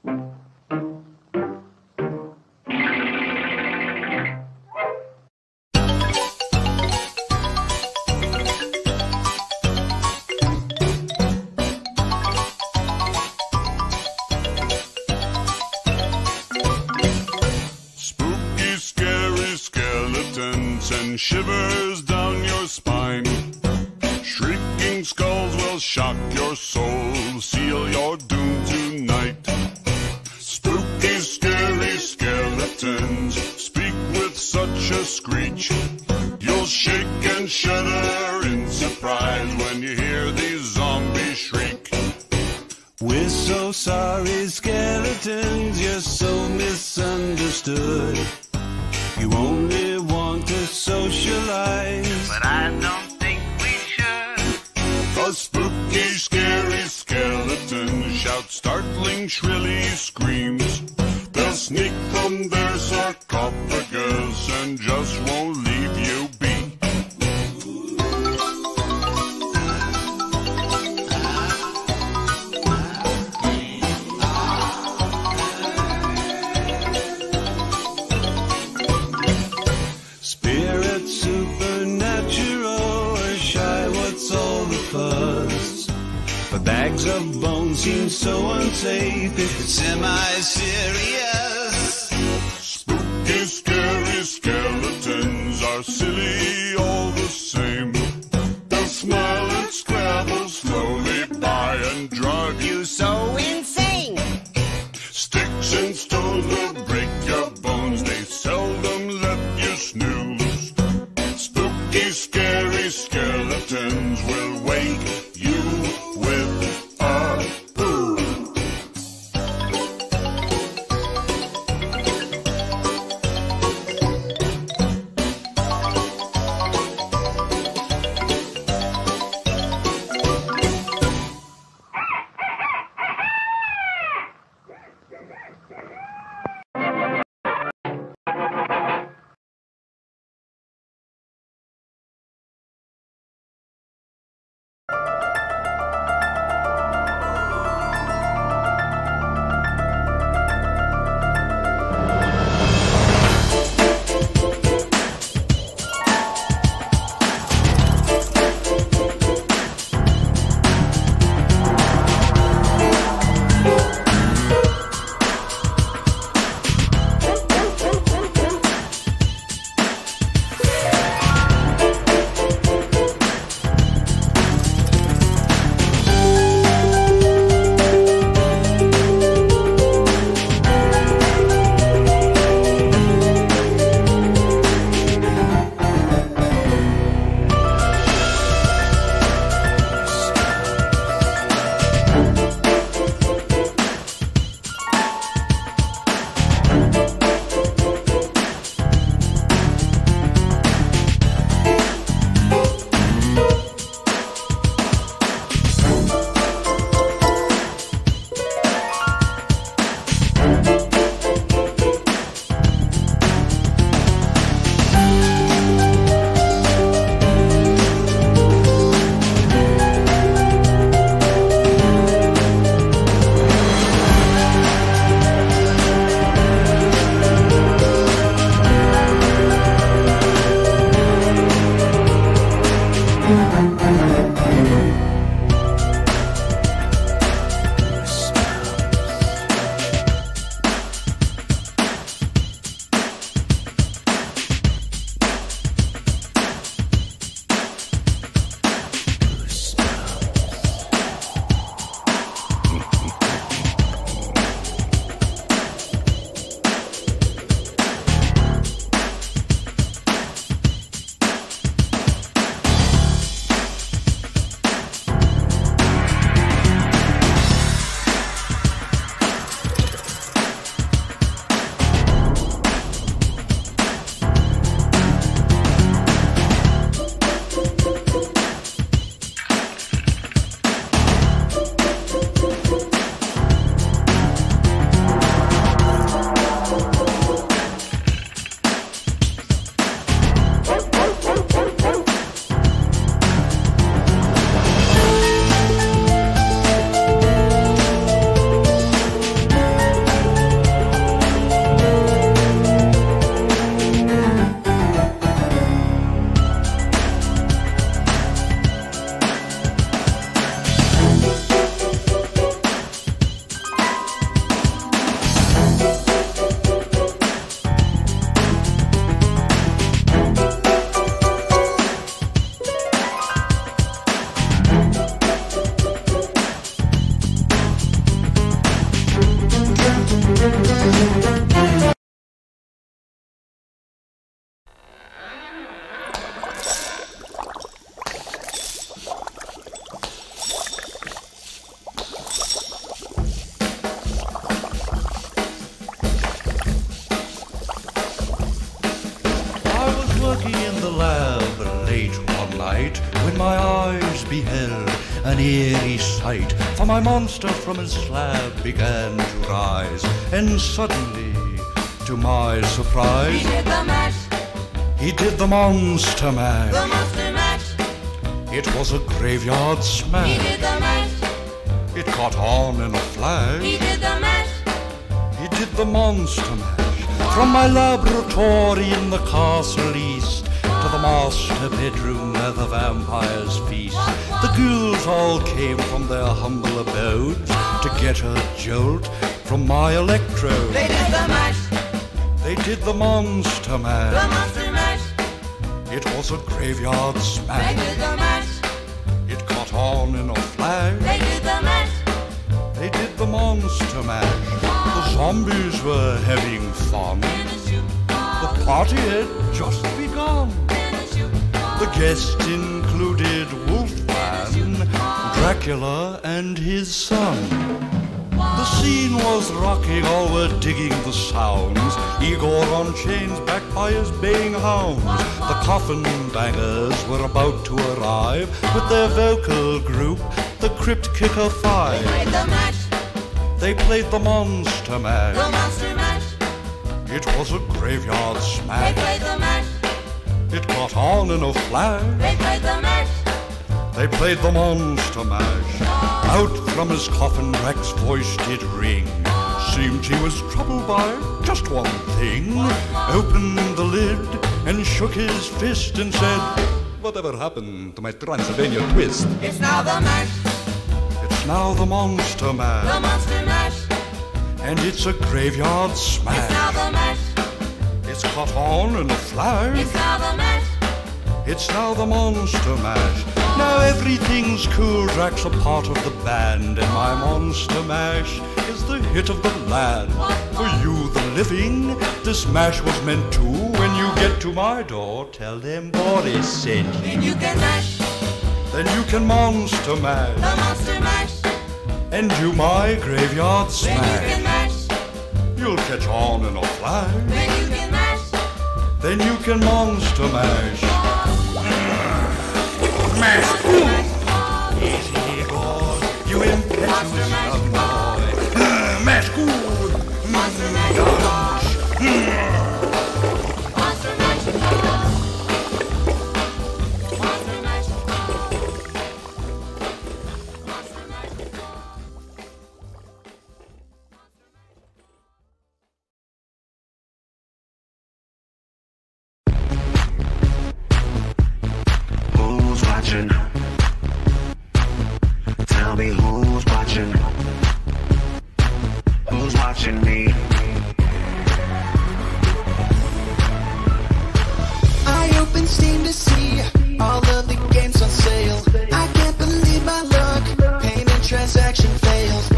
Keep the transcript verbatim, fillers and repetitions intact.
Send shivers down your spine. Shrieking skulls will shock your soul, seal your doom tonight. Spooky, scary skeletons speak with such a screech. You'll shake and shudder in surprise when you hear these zombies shriek. We're so sorry, skeletons, you're so misunderstood. You only want to socialize, but I don't think we should. A spooky, scary skeleton shouts startling, shrilly screams. They'll sneak from their sarcophagus and just won't leave you be. But bags of bones seem so unsafe if it's semi-serious. Spooky, scary skeletons are silly all the same. They'll smile and scrabble slowly by and drug you so insane. Sticks and stones will break your bones, they seldom let you snooze. Spooky, scary skeletons will wake you with a boo. my eyes beheld an eerie sight, for my monster from his slab began to rise, and suddenly, to my surprise, He did the mash, he did the monster mash. the monster mash. It was a graveyard smash. He did the mash, It caught on in a flash. he did the mash. He did the monster mash. From my laboratory in the castle east to the master bedroom where the vampires feast, the ghouls all came from their humble abodes to get a jolt from my electrode. They did the mash, They did the monster the mash. monster mash. It was a graveyard They smash. did the mash, It caught on in a flash. they did the mash. They did the monster mash. The zombies were having fun. The party had just begun. The guests included Wolfman, Dracula, and his son. The scene was rocking, all were digging the sounds. Igor on chains, backed by his baying hounds. The coffin bangers were about to arrive with their vocal group, the Crypt Kicker Five. They played the mash, They played the monster mash. the monster mash. It was a graveyard They smash. played the mash, It caught on in a flash. they played the mash. They played the monster mash. Out from his coffin, Drac's voice did ring. Seemed he was troubled by just one thing. Opened the lid and shook his fist and said, "Whatever happened to my Transylvania twist?" It's now the mash, It's now the monster the mash. monster mash. And it's a graveyard It's smash. now the mash, It's caught on in a flash. it's now the mash. It's now the monster mash. Now everything's cool, Drac's a part of the band, and my monster mash is the hit of the land. For you, the living, this mash was meant to. When you get to my door, tell them Boris sent you. Then you can mash, Then you can monster mash, the monster mash. and do my graveyard Then you can smash. mash, You'll catch on in a flash, then you can mash. then you can monster mash. Mash! Easy, Igor, you impetuous young boy. Mash good! Monster mash, monster mash, monster mash, monster mash. Who's watching? Tell me who's watching? Who's watching me? I opened Steam to see all of the games on sale. I can't believe my luck, payment transaction failed.